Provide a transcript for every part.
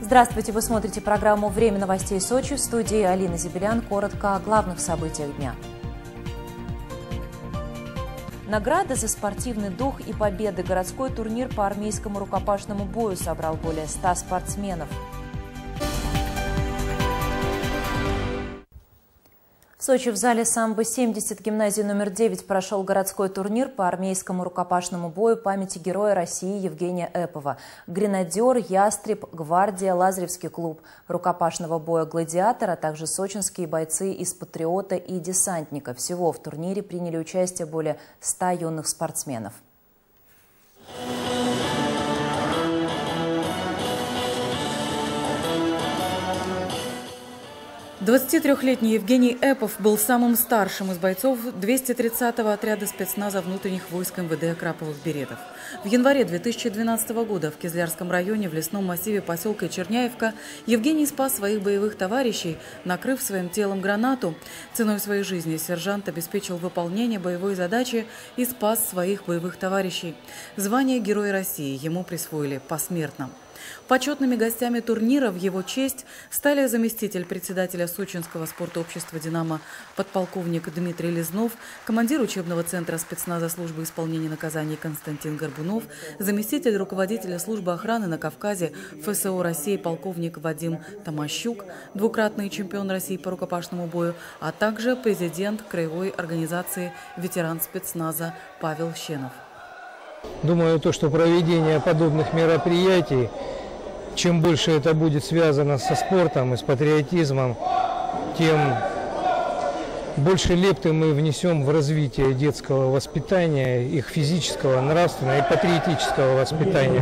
Здравствуйте, вы смотрите программу «Время новостей Сочи», в студии Алина Зибелян. Коротко о главных событиях дня. Награды за спортивный дух и победы. Городской турнир по армейскому рукопашному бою собрал более 100 спортсменов. В Сочи в зале самбо-70 гимназии номер 9 прошел городской турнир по армейскому рукопашному бою памяти Героя России Евгения Эпова. Гренадер, Ястреб, Гвардия, Лазаревский клуб рукопашного боя «Гладиатор», а также сочинские бойцы из «Патриота» и «Десантника». Всего в турнире приняли участие более 100 юных спортсменов. 23-летний Евгений Эпов был самым старшим из бойцов 230-го отряда спецназа внутренних войск МВД «Краповых беретов». В январе 2012 года в Кизлярском районе в лесном массиве поселка Черняевка Евгений спас своих боевых товарищей, накрыв своим телом гранату. Ценой своей жизни сержант обеспечил выполнение боевой задачи и спас своих боевых товарищей. Звание Героя России ему присвоили посмертно. Почетными гостями турнира в его честь стали заместитель председателя Сочинского спортобщества «Динамо» подполковник Дмитрий Лизнов, командир учебного центра спецназа службы исполнения наказаний Константин Горбунов, заместитель руководителя службы охраны на Кавказе ФСО России полковник Вадим Томащук, двукратный чемпион России по рукопашному бою, а также президент краевой организации ветеран спецназа Павел Щенов. Думаю, что проведение подобных мероприятий, чем больше это будет связано со спортом и с патриотизмом, тем больше лепты мы внесем в развитие детского воспитания, их физического, нравственного и патриотического воспитания,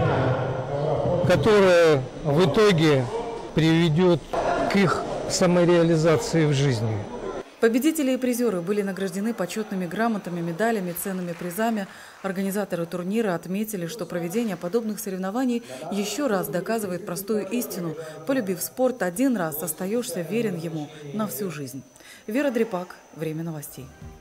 которое в итоге приведет к их самореализации в жизни. Победители и призеры были награждены почетными грамотами, медалями, ценными призами. Организаторы турнира отметили, что проведение подобных соревнований еще раз доказывает простую истину. Полюбив спорт один раз, остаешься верен ему на всю жизнь. Вера Дрепак, «Время новостей».